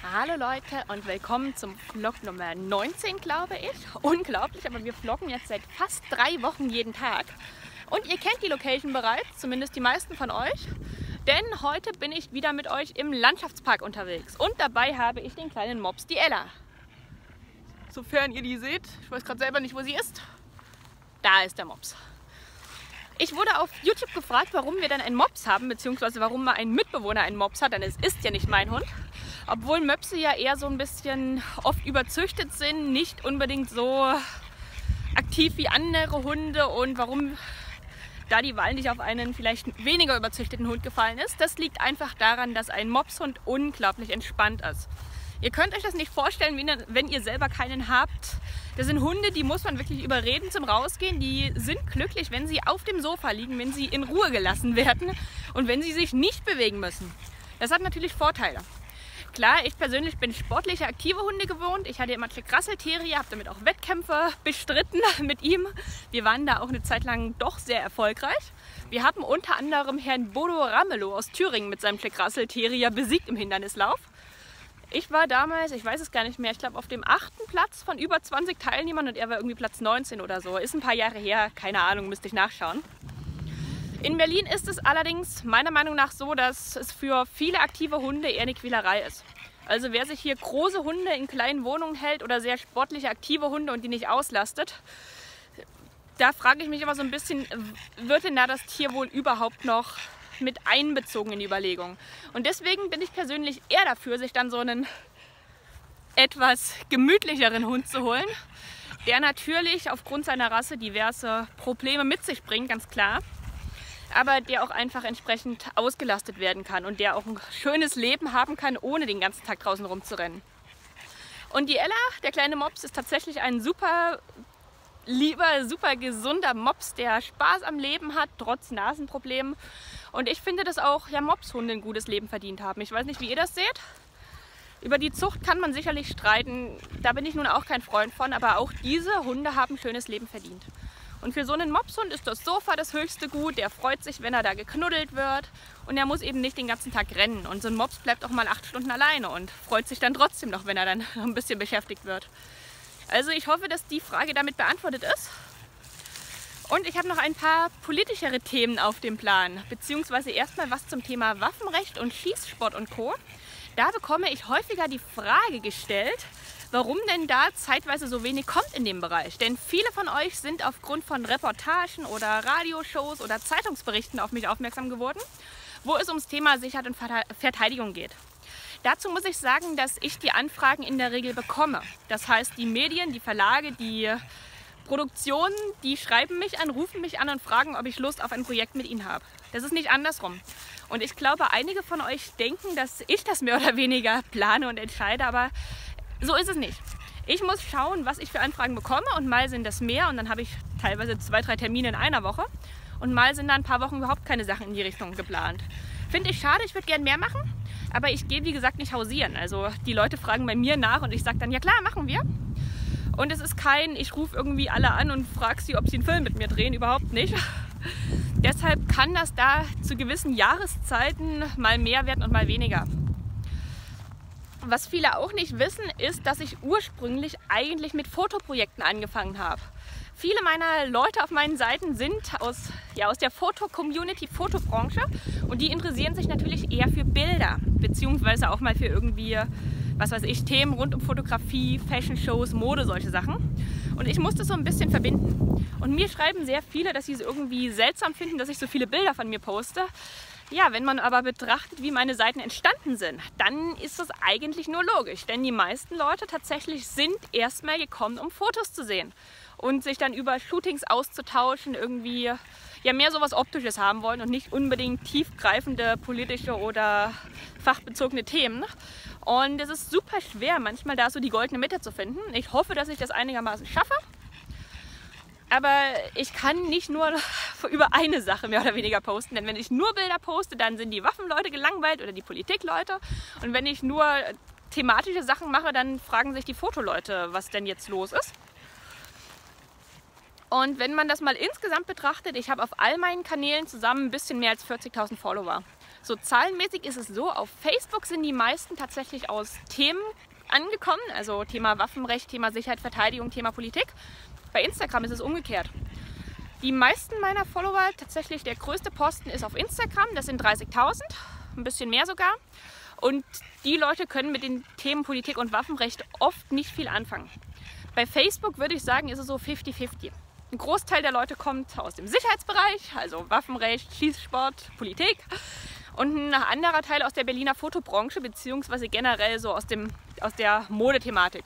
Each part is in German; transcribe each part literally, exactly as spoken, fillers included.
Hallo Leute und willkommen zum Vlog Nummer neunzehn, glaube ich. Unglaublich, aber wir vloggen jetzt seit fast drei Wochen jeden Tag. Und ihr kennt die Location bereits, zumindest die meisten von euch. Denn heute bin ich wieder mit euch im Landschaftspark unterwegs. Und dabei habe ich den kleinen Mops, die Ella. Sofern ihr die seht, ich weiß gerade selber nicht, wo sie ist. Da ist der Mops. Ich wurde auf YouTube gefragt, warum wir dann einen Mops haben, beziehungsweise warum mal ein Mitbewohner einen Mops hat, denn es ist ja nicht mein Hund. Obwohl Möpse ja eher so ein bisschen oft überzüchtet sind, nicht unbedingt so aktiv wie andere Hunde, und warum da die Wahl nicht auf einen vielleicht weniger überzüchteten Hund gefallen ist, das liegt einfach daran, dass ein Mopshund unglaublich entspannt ist. Ihr könnt euch das nicht vorstellen, wenn ihr selber keinen habt. Das sind Hunde, die muss man wirklich überreden zum Rausgehen. Die sind glücklich, wenn sie auf dem Sofa liegen, wenn sie in Ruhe gelassen werden und wenn sie sich nicht bewegen müssen. Das hat natürlich Vorteile. Klar, ich persönlich bin sportliche, aktive Hunde gewohnt. Ich hatte immer Jack Russell Terrier, habe damit auch Wettkämpfe bestritten mit ihm. Wir waren da auch eine Zeit lang doch sehr erfolgreich. Wir haben unter anderem Herrn Bodo Ramelow aus Thüringen mit seinem Jack Russell Terrier besiegt im Hindernislauf. Ich war damals, ich weiß es gar nicht mehr, ich glaube auf dem achten Platz von über zwanzig Teilnehmern und er war irgendwie Platz neunzehn oder so. Ist ein paar Jahre her, keine Ahnung, müsste ich nachschauen. In Berlin ist es allerdings meiner Meinung nach so, dass es für viele aktive Hunde eher eine Quälerei ist. Also wer sich hier große Hunde in kleinen Wohnungen hält oder sehr sportliche, aktive Hunde und die nicht auslastet, da frage ich mich immer so ein bisschen, wird denn da das Tier wohl überhaupt noch mit einbezogen in die Überlegung? Und deswegen bin ich persönlich eher dafür, sich dann so einen etwas gemütlicheren Hund zu holen, der natürlich aufgrund seiner Rasse diverse Probleme mit sich bringt, ganz klar, aber der auch einfach entsprechend ausgelastet werden kann und der auch ein schönes Leben haben kann, ohne den ganzen Tag draußen rumzurennen. Und die Ella, der kleine Mops, ist tatsächlich ein super lieber, super gesunder Mops, der Spaß am Leben hat, trotz Nasenproblemen. Und ich finde, dass auch ja, Mopshunde ein gutes Leben verdient haben. Ich weiß nicht, wie ihr das seht. Über die Zucht kann man sicherlich streiten. Da bin ich nun auch kein Freund von. Aber auch diese Hunde haben ein schönes Leben verdient. Und für so einen Mopshund ist das Sofa das höchste Gut. Der freut sich, wenn er da geknuddelt wird. Und er muss eben nicht den ganzen Tag rennen. Und so ein Mops bleibt auch mal acht Stunden alleine und freut sich dann trotzdem noch, wenn er dann ein bisschen beschäftigt wird. Also ich hoffe, dass die Frage damit beantwortet ist. Und ich habe noch ein paar politischere Themen auf dem Plan, beziehungsweise erstmal was zum Thema Waffenrecht und Schießsport und Co. Da bekomme ich häufiger die Frage gestellt, warum denn da zeitweise so wenig kommt in dem Bereich. Denn viele von euch sind aufgrund von Reportagen oder Radioshows oder Zeitungsberichten auf mich aufmerksam geworden, wo es ums Thema Sicherheit und Verteidigung geht. Dazu muss ich sagen, dass ich die Anfragen in der Regel bekomme. Das heißt, die Medien, die Verlage, die Produktionen, die schreiben mich an, rufen mich an und fragen, ob ich Lust auf ein Projekt mit ihnen habe. Das ist nicht andersrum. Und ich glaube, einige von euch denken, dass ich das mehr oder weniger plane und entscheide, aber so ist es nicht. Ich muss schauen, was ich für Anfragen bekomme, und mal sind das mehr und dann habe ich teilweise zwei, drei Termine in einer Woche und mal sind da ein paar Wochen überhaupt keine Sachen in die Richtung geplant. Finde ich schade, ich würde gerne mehr machen, aber ich gehe wie gesagt nicht hausieren. Also die Leute fragen bei mir nach und ich sage dann, ja klar, machen wir. Und es ist kein, ich rufe irgendwie alle an und frage sie, ob sie einen Film mit mir drehen, überhaupt nicht. Deshalb kann das da zu gewissen Jahreszeiten mal mehr werden und mal weniger. Was viele auch nicht wissen, ist, dass ich ursprünglich eigentlich mit Fotoprojekten angefangen habe. Viele meiner Leute auf meinen Seiten sind aus, ja, aus der Foto-Community, Fotobranche, und die interessieren sich natürlich eher für Bilder, beziehungsweise auch mal für irgendwie, was weiß ich, Themen rund um Fotografie, Fashion-Shows, Mode, solche Sachen. Und ich muss das so ein bisschen verbinden. Und mir schreiben sehr viele, dass sie es irgendwie seltsam finden, dass ich so viele Bilder von mir poste. Ja, wenn man aber betrachtet, wie meine Seiten entstanden sind, dann ist das eigentlich nur logisch. Denn die meisten Leute tatsächlich sind erstmal gekommen, um Fotos zu sehen und sich dann über Shootings auszutauschen, irgendwie ja mehr sowas Optisches haben wollen und nicht unbedingt tiefgreifende politische oder fachbezogene Themen. Und es ist super schwer, manchmal da so die goldene Mitte zu finden. Ich hoffe, dass ich das einigermaßen schaffe. Aber ich kann nicht nur über eine Sache mehr oder weniger posten, denn wenn ich nur Bilder poste, dann sind die Waffenleute gelangweilt oder die Politikleute. Und wenn ich nur thematische Sachen mache, dann fragen sich die Fotoleute, was denn jetzt los ist. Und wenn man das mal insgesamt betrachtet, ich habe auf all meinen Kanälen zusammen ein bisschen mehr als vierzigtausend Follower. So zahlenmäßig ist es so, auf Facebook sind die meisten tatsächlich aus Themen angekommen, also Thema Waffenrecht, Thema Sicherheit, Verteidigung, Thema Politik. Bei Instagram ist es umgekehrt. Die meisten meiner Follower, tatsächlich der größte Posten ist auf Instagram, das sind dreißigtausend, ein bisschen mehr sogar. Und die Leute können mit den Themen Politik und Waffenrecht oft nicht viel anfangen. Bei Facebook würde ich sagen, ist es so fifty fifty. Ein Großteil der Leute kommt aus dem Sicherheitsbereich, also Waffenrecht, Schießsport, Politik. Und ein anderer Teil aus der Berliner Fotobranche, beziehungsweise generell so aus, dem, aus der Modethematik.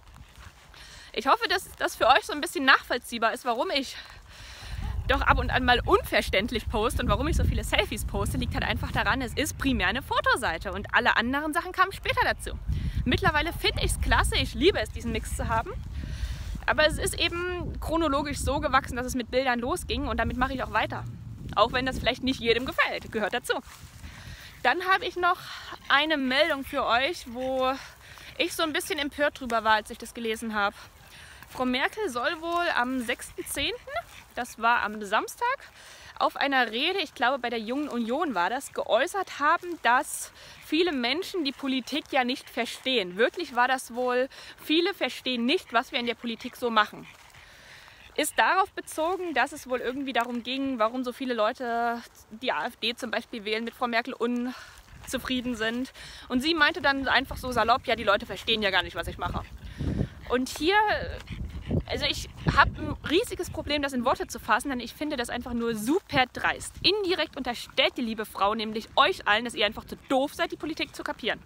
Ich hoffe, dass das für euch so ein bisschen nachvollziehbar ist, warum ich doch ab und an mal unverständlich poste und warum ich so viele Selfies poste, liegt halt einfach daran, es ist primär eine Fotoseite und alle anderen Sachen kamen später dazu. Mittlerweile finde ich es klasse, ich liebe es, diesen Mix zu haben. Aber es ist eben chronologisch so gewachsen, dass es mit Bildern losging und damit mache ich auch weiter. Auch wenn das vielleicht nicht jedem gefällt, gehört dazu. Dann habe ich noch eine Meldung für euch, wo ich so ein bisschen empört drüber war, als ich das gelesen habe. Frau Merkel soll wohl am sechsten zehnten, das war am Samstag, auf einer Rede, ich glaube bei der Jungen Union war das, geäußert haben, dass viele Menschen die Politik ja nicht verstehen. Wirklich war das wohl, viele verstehen nicht, was wir in der Politik so machen. Ist darauf bezogen, dass es wohl irgendwie darum ging, warum so viele Leute die AfD zum Beispiel wählen, mit Frau Merkel unzufrieden sind. Und sie meinte dann einfach so salopp, ja, die Leute verstehen ja gar nicht, was ich mache. Und hier, also ich habe ein riesiges Problem, das in Worte zu fassen, denn ich finde das einfach nur super dreist. Indirekt unterstellt die liebe Frau nämlich euch allen, dass ihr einfach zu doof seid, die Politik zu kapieren.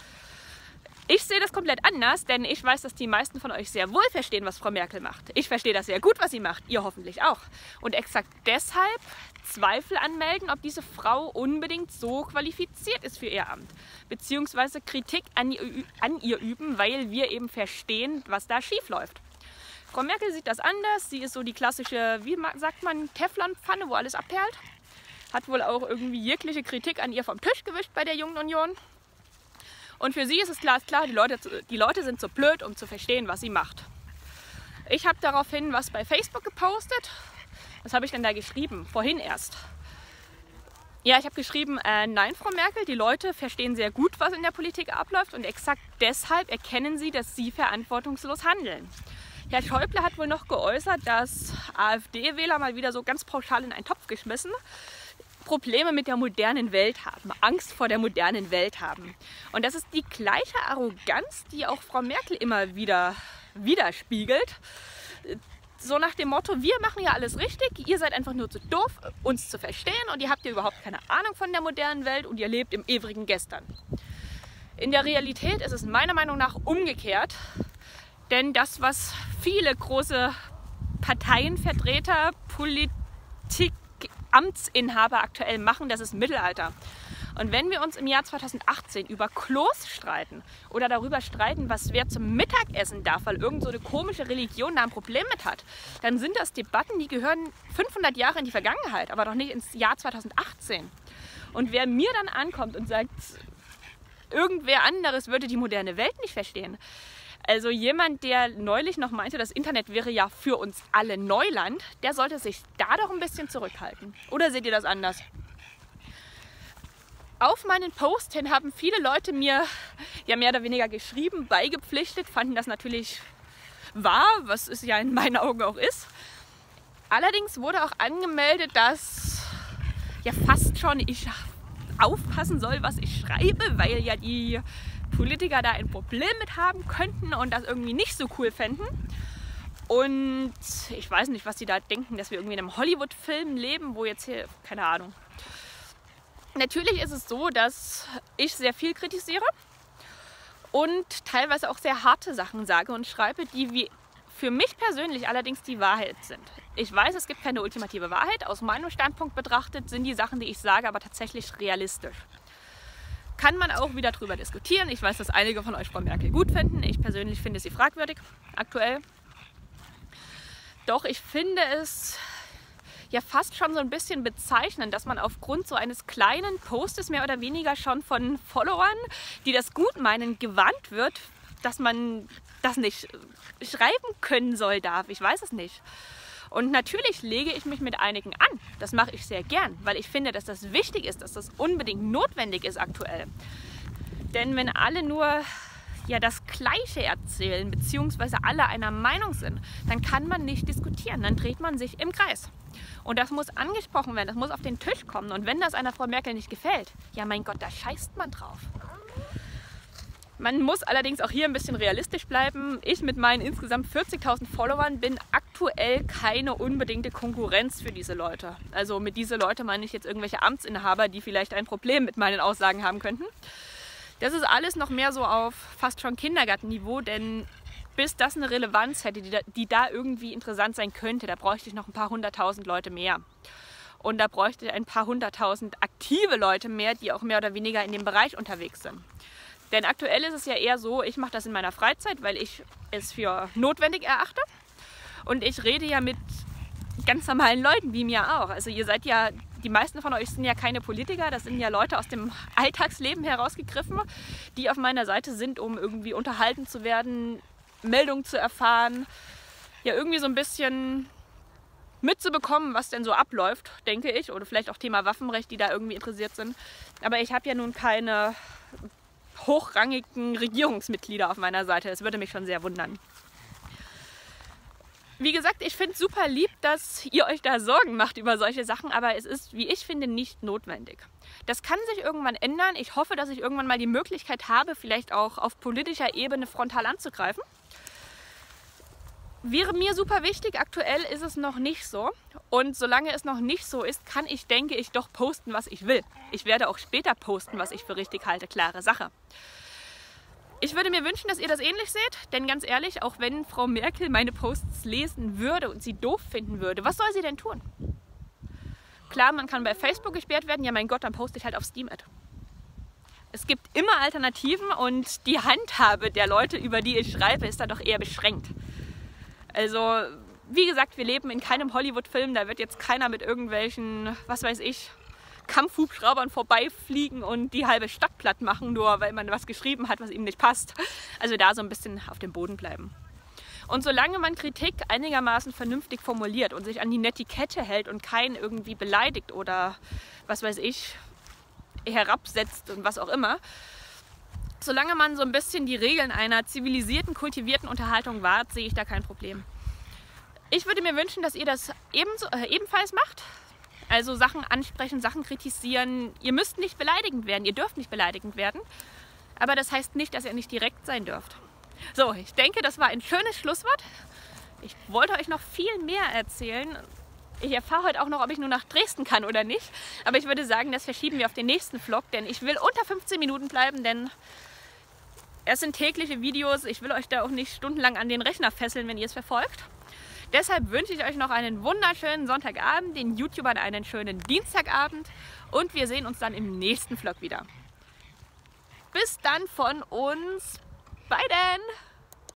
Ich sehe das komplett anders, denn ich weiß, dass die meisten von euch sehr wohl verstehen, was Frau Merkel macht. Ich verstehe das sehr gut, was sie macht, ihr hoffentlich auch. Und exakt deshalb Zweifel anmelden, ob diese Frau unbedingt so qualifiziert ist für ihr Amt. Beziehungsweise Kritik an ihr, an ihr üben, weil wir eben verstehen, was da schief läuft. Frau Merkel sieht das anders. Sie ist so die klassische, wie sagt man, Teflonpfanne, wo alles abperlt. Hat wohl auch irgendwie jegliche Kritik an ihr vom Tisch gewischt bei der Jungen Union. Und für sie ist es glasklar, die Leute, die Leute sind zu blöd, um zu verstehen, was sie macht. Ich habe daraufhin was bei Facebook gepostet. Was habe ich denn da geschrieben? Vorhin erst. Ja, ich habe geschrieben, äh, nein, Frau Merkel, die Leute verstehen sehr gut, was in der Politik abläuft und exakt deshalb erkennen sie, dass sie verantwortungslos handeln. Herr Schäuble hat wohl noch geäußert, dass AfD-Wähler mal wieder so ganz pauschal in einen Topf geschmissen Probleme mit der modernen Welt haben, Angst vor der modernen Welt haben. Und das ist die gleiche Arroganz, die auch Frau Merkel immer wieder widerspiegelt. So nach dem Motto, wir machen ja alles richtig, ihr seid einfach nur zu doof, uns zu verstehen und ihr habt ja überhaupt keine Ahnung von der modernen Welt und ihr lebt im ewigen Gestern. In der Realität ist es meiner Meinung nach umgekehrt, denn das, was viele große Parteienvertreter, Politik, Amtsinhaber aktuell machen, das ist Mittelalter. Und wenn wir uns im Jahr zweitausendachtzehn über Klos streiten oder darüber streiten, was wer zum Mittagessen darf, weil irgend so eine komische Religion da ein Problem mit hat, dann sind das Debatten, die gehören fünfhundert Jahre in die Vergangenheit, aber doch nicht ins Jahr zweitausendachtzehn. Und wer mir dann ankommt und sagt, irgendwer anderes würde die moderne Welt nicht verstehen. Also jemand, der neulich noch meinte, das Internet wäre ja für uns alle Neuland, der sollte sich da doch ein bisschen zurückhalten. Oder seht ihr das anders? Auf meinen Post hin haben viele Leute mir ja mehr oder weniger geschrieben, beigepflichtet, fanden das natürlich wahr, was es ja in meinen Augen auch ist. Allerdings wurde auch angemeldet, dass ja fast schon ich aufpassen soll, was ich schreibe, weil ja die Politiker da ein Problem mit haben könnten und das irgendwie nicht so cool fänden. Und ich weiß nicht, was die da denken, dass wir irgendwie in einem Hollywood-Film leben, wo jetzt hier, keine Ahnung. Natürlich ist es so, dass ich sehr viel kritisiere und teilweise auch sehr harte Sachen sage und schreibe, die wie für mich persönlich allerdings die Wahrheit sind. Ich weiß, es gibt keine ultimative Wahrheit. Aus meinem Standpunkt betrachtet sind die Sachen, die ich sage, aber tatsächlich realistisch. Kann man auch wieder drüber diskutieren. Ich weiß, dass einige von euch Frau Merkel gut finden. Ich persönlich finde sie fragwürdig, aktuell. Doch ich finde es ja fast schon so ein bisschen bezeichnend, dass man aufgrund so eines kleinen Postes mehr oder weniger schon von Followern, die das gut meinen, gewarnt wird, dass man das nicht schreiben können soll, darf. Ich weiß es nicht. Und natürlich lege ich mich mit einigen an. Das mache ich sehr gern, weil ich finde, dass das wichtig ist, dass das unbedingt notwendig ist aktuell. Denn wenn alle nur ja, das Gleiche erzählen, beziehungsweise alle einer Meinung sind, dann kann man nicht diskutieren, dann dreht man sich im Kreis. Und das muss angesprochen werden, das muss auf den Tisch kommen. Und wenn das einer Frau Merkel nicht gefällt, ja mein Gott, da scheißt man drauf. Man muss allerdings auch hier ein bisschen realistisch bleiben. Ich mit meinen insgesamt vierzigtausend Followern bin aktuell keine unbedingte Konkurrenz für diese Leute. Also mit diese Leute meine ich jetzt irgendwelche Amtsinhaber, die vielleicht ein Problem mit meinen Aussagen haben könnten. Das ist alles noch mehr so auf fast schon Kindergartenniveau, denn bis das eine Relevanz hätte, die da, die da irgendwie interessant sein könnte, da bräuchte ich noch ein paar hunderttausend Leute mehr. Und da bräuchte ich ein paar hunderttausend aktive Leute mehr, die auch mehr oder weniger in dem Bereich unterwegs sind. Denn aktuell ist es ja eher so, ich mache das in meiner Freizeit, weil ich es für notwendig erachte. Und ich rede ja mit ganz normalen Leuten wie mir auch. Also ihr seid ja, die meisten von euch sind ja keine Politiker, das sind ja Leute aus dem Alltagsleben herausgegriffen, die auf meiner Seite sind, um irgendwie unterhalten zu werden, Meldungen zu erfahren, ja irgendwie so ein bisschen mitzubekommen, was denn so abläuft, denke ich, oder vielleicht auch Thema Waffenrecht, die da irgendwie interessiert sind. Aber ich habe ja nun keine hochrangigen Regierungsmitglieder auf meiner Seite, das würde mich schon sehr wundern. Wie gesagt, ich finde es super lieb, dass ihr euch da Sorgen macht über solche Sachen, aber es ist, wie ich finde, nicht notwendig. Das kann sich irgendwann ändern. Ich hoffe, dass ich irgendwann mal die Möglichkeit habe, vielleicht auch auf politischer Ebene frontal anzugreifen. Wäre mir super wichtig, aktuell ist es noch nicht so. Und solange es noch nicht so ist, kann ich, denke ich, doch posten, was ich will. Ich werde auch später posten, was ich für richtig halte, klare Sache. Ich würde mir wünschen, dass ihr das ähnlich seht, denn ganz ehrlich, auch wenn Frau Merkel meine Posts lesen würde und sie doof finden würde, was soll sie denn tun? Klar, man kann bei Facebook gesperrt werden, ja mein Gott, dann poste ich halt auf Steemit. Es gibt immer Alternativen und die Handhabe der Leute, über die ich schreibe, ist dann doch eher beschränkt. Also, wie gesagt, wir leben in keinem Hollywood-Film, da wird jetzt keiner mit irgendwelchen, was weiß ich, Kampfhubschraubern vorbeifliegen und die halbe Stadt platt machen, nur weil man was geschrieben hat, was ihm nicht passt. Also da so ein bisschen auf dem Boden bleiben. Und solange man Kritik einigermaßen vernünftig formuliert und sich an die Netiquette hält und keinen irgendwie beleidigt oder, was weiß ich, herabsetzt und was auch immer, solange man so ein bisschen die Regeln einer zivilisierten, kultivierten Unterhaltung wahrt, sehe ich da kein Problem. Ich würde mir wünschen, dass ihr das ebenso, äh, ebenfalls macht. Also Sachen ansprechen, Sachen kritisieren. Ihr müsst nicht beleidigend werden, ihr dürft nicht beleidigend werden. Aber das heißt nicht, dass ihr nicht direkt sein dürft. So, ich denke, das war ein schönes Schlusswort. Ich wollte euch noch viel mehr erzählen. Ich erfahre heute auch noch, ob ich nur nach Dresden kann oder nicht. Aber ich würde sagen, das verschieben wir auf den nächsten Vlog, denn ich will unter fünfzehn Minuten bleiben, denn es sind tägliche Videos. Ich will euch da auch nicht stundenlang an den Rechner fesseln, wenn ihr es verfolgt. Deshalb wünsche ich euch noch einen wunderschönen Sonntagabend, den YouTubern einen schönen Dienstagabend und wir sehen uns dann im nächsten Vlog wieder. Bis dann von uns. Bye then!